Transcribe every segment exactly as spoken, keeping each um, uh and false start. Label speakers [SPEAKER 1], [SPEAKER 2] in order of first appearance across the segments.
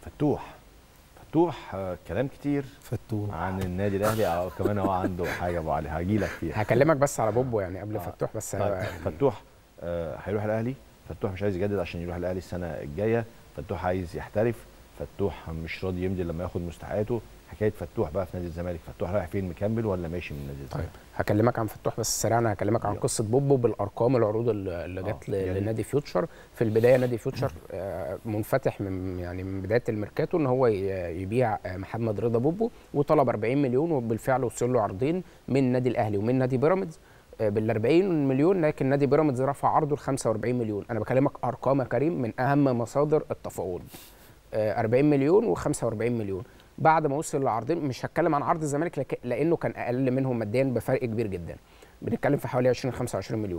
[SPEAKER 1] فتوح فتوح آه، كلام كتير
[SPEAKER 2] فتوح
[SPEAKER 1] عن النادي الاهلي، او كمان هو عنده حاجه ابو علي هاجي لك فيها.
[SPEAKER 3] هكلمك بس على بوبو يعني قبل آه. فتوح بس.
[SPEAKER 1] طيب فتوح آه، هيروح الاهلي. فتوح مش عايز يجدد عشان يروح الاهلي السنه الجايه. فتوح عايز يحترف. فتوح مش راضي يمضي لما ياخد مستحقاته. حكايه فتوح بقى في نادي الزمالك، فتوح رايح فين، مكمل ولا ماشي من نادي الزمالك؟
[SPEAKER 3] طيب هكلمك عن فتوح بس سريعا. هكلمك عن قصه بوبو بالارقام، العروض اللي جت آه. يعني لنادي فيوتشر. في البدايه نادي فيوتشر آه منفتح من يعني من بدايه الميركاتو ان هو يبيع آه محمد رضا بوبو، وطلب أربعين مليون، وبالفعل وصل له عرضين من النادي الاهلي ومن نادي بيراميدز آه بال أربعين مليون، لكن نادي بيراميدز رفع عرضه ل خمسة وأربعين مليون. انا بكلمك ارقام يا كريم من اهم مصادر التفاوض. آه أربعين مليون وخمسة وأربعين مليون. بعد ما وصل لعرضين، مش هتكلم عن عرض الزمالك لانه كان اقل منهم ماديا بفرق كبير جدا، بنتكلم في حوالي عشرين خمسة وعشرين مليون.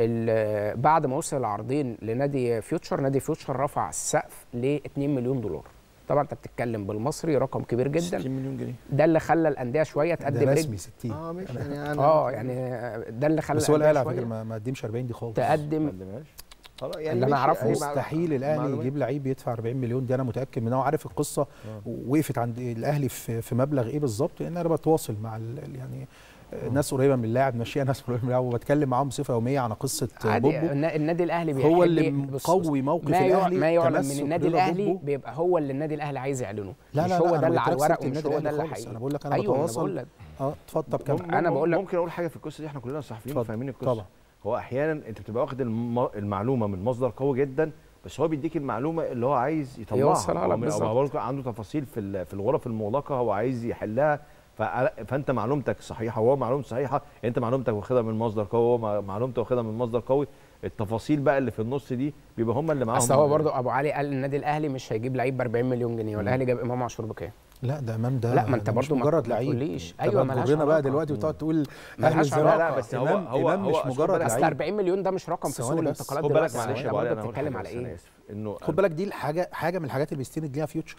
[SPEAKER 3] بعد ما وصل لعرضين لنادي فيوتشر، نادي فيوتشر رفع السقف ل اتنين مليون دولار. طبعا انت بتتكلم بالمصري رقم كبير جدا.
[SPEAKER 1] ستين مليون جنيه.
[SPEAKER 3] ده اللي خلى الانديه شويه تقدم
[SPEAKER 2] ده رسمي ستين.
[SPEAKER 1] اه ماشي يعني
[SPEAKER 3] اه يعني ده اللي خلى
[SPEAKER 2] بس هو الاهلي على فكره ما قدمش أربعين دي خالص.
[SPEAKER 3] تقدم
[SPEAKER 1] ما قدمهاش
[SPEAKER 3] يعني اللي انا اعرفه
[SPEAKER 2] مستحيل الاهلي يجيب لعيب يدفع أربعين مليون دي، انا متاكد منها وعارف القصه. آه. وقفت عند الاهلي في في مبلغ ايه بالظبط، لان انا بتواصل مع يعني آه. ناس قريبه من اللاعب، ماشيه ناس قريبه من اللاعب، وبتكلم معاهم بصفه يوميه عن قصه بوبو.
[SPEAKER 3] النادي الاهلي
[SPEAKER 2] هو اللي مقوي موقف الاهلي.
[SPEAKER 3] ما يعلن من النادي الاهلي بيبقى هو اللي النادي الاهلي عايز يعلنه،
[SPEAKER 2] لا
[SPEAKER 3] مش
[SPEAKER 2] لا
[SPEAKER 3] هو
[SPEAKER 2] لا
[SPEAKER 3] ده اللي على الورق
[SPEAKER 2] ومش هو ده اللي حقيقي. انا بقول لك انا
[SPEAKER 3] أيوة
[SPEAKER 2] بتواصل. اه اتفضل كمل.
[SPEAKER 3] انا بقول لك
[SPEAKER 1] ممكن اقول حاجه في القصه دي، احنا كلنا صحفيين فاهمين القصه.
[SPEAKER 2] طبعا.
[SPEAKER 1] هو احيانا انت بتبقى واخد المعلومه من مصدر قوي جدا، بس هو بيديك المعلومه اللي هو عايز يطلعها. هو عنده تفاصيل في في الغرف المغلقه هو عايز يحلها، فانت معلومتك صحيحه وهو معلومته صحيحه، انت معلومتك واخدها من مصدر قوي وهو معلومته واخدها من مصدر قوي. التفاصيل بقى اللي في النص دي بيبقى هم اللي معاهم.
[SPEAKER 3] بس هو برضه ابو علي قال النادي الاهلي مش هيجيب لعيب ب أربعين مليون جنيه، والاهلي جاب امام عاشور بكام؟
[SPEAKER 2] لا ده امام ده
[SPEAKER 3] لا ما انت برضه
[SPEAKER 2] مجرد لعيب.
[SPEAKER 3] ايوه
[SPEAKER 2] مالهاش علاقه بقى دلوقتي وتقعد تقول
[SPEAKER 3] مالهاش
[SPEAKER 1] علاقه. لا بس هو هو,
[SPEAKER 2] هو مش مجرد لعيب.
[SPEAKER 3] اصل أربعين مليون ده مش رقم في سوق الانتقالات
[SPEAKER 1] دلوقتي. خد بالك معلش يا ابو علي،
[SPEAKER 3] انا بتتكلم على ايه؟
[SPEAKER 1] انه
[SPEAKER 2] خد بالك دي الحاجه حاجه من الحاجات اللي بيستند ليها فيوتشر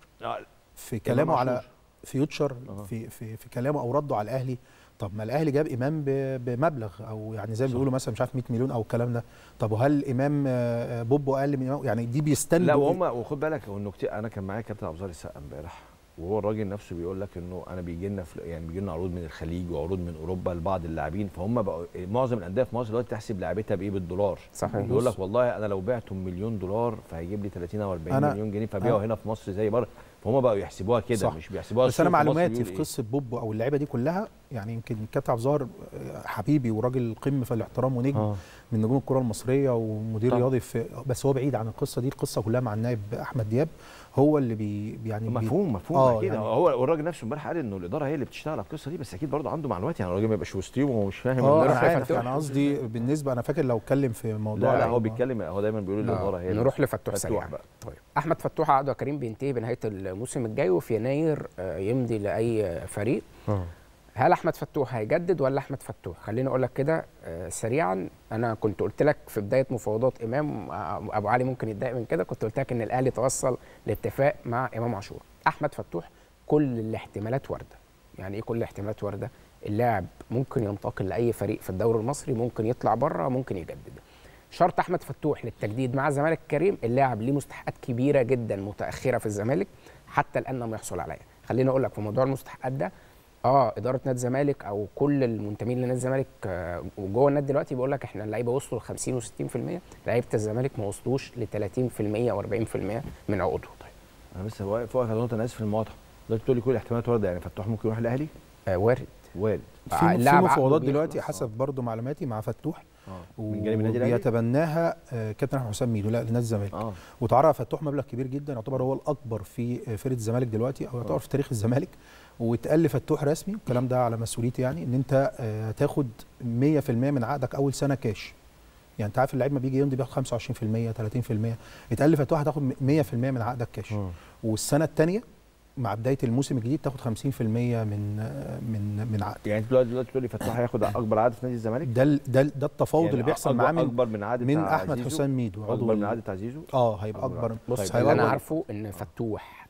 [SPEAKER 2] في كلامه على فيوتشر في في في كلامه او رده على الاهلي. طب ما الاهلي جاب امام بمبلغ، او يعني زي ما بيقولوا مثلا مش عارف مية مليون او الكلام ده. طب وهل امام بوبو اقل من امام؟ يعني دي بيستندوا.
[SPEAKER 1] لا وهم وخد بالك انه كتير. انا كان معايا كابتن عبد السقا امبارح، وهو الراجل نفسه بيقول لك انه انا بيجي لنا يعني بيجي لنا عروض من الخليج وعروض من اوروبا لبعض اللاعبين، فهم بقوا معظم الانديه في مصر دلوقتي تحسب لعبتها بايه؟ بالدولار.
[SPEAKER 3] صحيح.
[SPEAKER 1] بيقول لك والله انا لو بعته مليون دولار فهيجيب لي تلاتين او أربعين مليون جنيه، فبيعوا هنا في مصر زي بره. فهم بقوا يحسبوها كده، مش بيحسبوها.
[SPEAKER 2] بس انا معلوماتي في قصه بوبو او اللعيبه دي كلها، يعني يمكن كابتن عبد الظاهر حبيبي وراجل قمه في الاحترام ونجم آه. من نجوم الكره المصريه ومدير رياضي في، بس هو بعيد عن القصه دي. القصه كلها مع النائب احمد دياب، هو اللي بي يعني
[SPEAKER 1] مفهوم مفهوم آه اكيد. يعني هو والراجل نفسه امبارح قال انه الاداره هي اللي بتشتغل على القصه دي، بس اكيد برضه عنده معلومات. يعني الراجل ما يبقاش وسطيهم وهو مش فاهم.
[SPEAKER 2] اه انا عارف. انا قصدي بالنسبه انا فاكر لو اتكلم في موضوع
[SPEAKER 1] لا, لا هو بيتكلم، هو دايما بيقول الاداره هي.
[SPEAKER 3] نروح لفتوح سريع بقى. طيب احمد فتوح عقده كريم بينتهي بنهايه الموسم الجاي، وفي يناير يمضي لاي فريق. أوه. هل احمد فتوح هيجدد ولا احمد فتوح؟ خليني اقول لك كده سريعا. انا كنت قلت لك في بدايه مفاوضات امام، ابو علي ممكن يتضايق من كده، كنت قلت لك ان الاهلي توصل لاتفاق مع امام عاشور. احمد فتوح كل الاحتمالات وارده. يعني ايه كل الاحتمالات وارده؟ اللاعب ممكن ينتقل لاي فريق في الدوري المصري، ممكن يطلع بره، ممكن يجدد. شرط احمد فتوح للتجديد مع الزمالك الكريم، اللاعب ليه مستحقات كبيره جدا متاخره في الزمالك حتى الان لم يحصل عليها. خليني اقول لك في موضوع المستحقات ده، اه اداره نادي الزمالك او كل المنتمين لنادي الزمالك آه وجوه النادي دلوقتي بيقول لك احنا اللعيبه وصلوا ل خمسين وستين في المية، لعيبه الزمالك ما وصلوش ل تلاتين في المية و أربعين في المية من عقودهم.
[SPEAKER 1] طيب انا بس واقف واقف على نقطه، انا اسف في المقاطعه. دلوقتي بتقول لي كل الاحتمالات وارده، يعني فتوح ممكن يروح الاهلي؟
[SPEAKER 3] آه وارد
[SPEAKER 1] وارد.
[SPEAKER 2] في, في مفاوضات دلوقتي حسب برضو معلوماتي مع فتوح
[SPEAKER 1] اه من جانب النادي الاهلي
[SPEAKER 2] وبيتبناها آه كابتن احمد حسام ميدو لا لنادي الزمالك. اه وتعرض فتوح مبلغ كبير جدا، يعتبر هو الاكبر في فرقه الزمالك دلوقتي، او يعتبر في تاريخ الزمالك. واتقال لفتوح رسمي الكلام ده على مسؤوليتي، يعني ان انت هتاخد مية في المية من عقدك اول سنه كاش. يعني انت عارف اللعيب ما بيجي يمضي بياخد خمسة وعشرين في المية تلاتين في المية، اتقال لفتوح هتاخد مية في المية من عقدك كاش. م. والسنه الثانيه مع بدايه الموسم الجديد تاخد خمسين في المية من من من عقد.
[SPEAKER 1] يعني انت دلوقتي بتقول لي فتوح هياخد اكبر عقد في نادي الزمالك؟
[SPEAKER 2] ده ده ده التفاوض يعني اللي بيحصل معاه من
[SPEAKER 1] اكبر من عقد
[SPEAKER 2] من احمد حسام ميدو،
[SPEAKER 1] اكبر من عقد بتاع زيزو.
[SPEAKER 2] اه هيبقى اكبر.
[SPEAKER 3] بص طيب اللي انا عارفه ان فتوح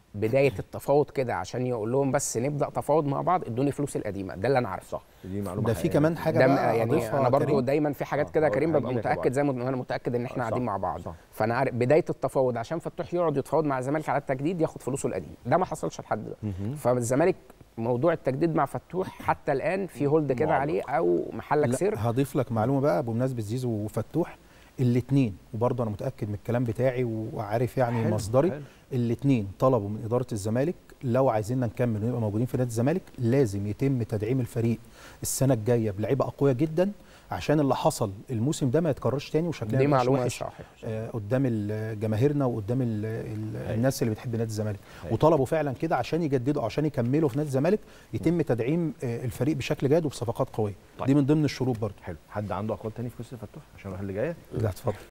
[SPEAKER 3] بدايه التفاوض كده عشان يقول لهم بس نبدا تفاوض مع بعض، ادوني فلوس القديمه. ده اللي انا عارفه.
[SPEAKER 1] صح، دي معلومه.
[SPEAKER 2] ده في كمان حاجه
[SPEAKER 3] بقى يعني انا برضو دايما في حاجات كده كريم ببقى متاكد زي ما انا متاكد ان احنا قاعدين مع بعض. صح. فانا عارف بدايه التفاوض عشان فتوح يقعد يتفاوض مع الزمالك على التجديد ياخد فلوسه القديم، ده ما حصلش لحد دلوقتي. فالزمالك موضوع التجديد مع فتوح حتى الان في هولد كده عليه او محلك سر.
[SPEAKER 2] هضيف لك معلومه بقى بمناسبه زيزو وفتوح، الاثنين وبرضه انا متاكد من الكلام بتاعي وعارف يعني حلو مصدري، الاثنين طلبوا من اداره الزمالك لو عايزيننا نكمل ونبقى موجودين في نادي الزمالك لازم يتم تدعيم الفريق السنه الجايه بلعيبه اقوياء جدا عشان اللي حصل الموسم ده ما يتكررش تاني، وشكلنا
[SPEAKER 3] دي معلومه
[SPEAKER 2] وحش آه قدام جماهيرنا وقدام ال ال الناس اللي بتحب نادي الزمالك. وطلبوا فعلا كده عشان يجددوا عشان يكملوا في نادي الزمالك يتم تدعيم آه الفريق بشكل جاد وبصفقات قويه. طيب. دي من ضمن الشروط برضه.
[SPEAKER 1] حلو. حد عنده اقوال تاني في قصه فتوح عشان نروح اللي جايه؟
[SPEAKER 2] لا اتفضل.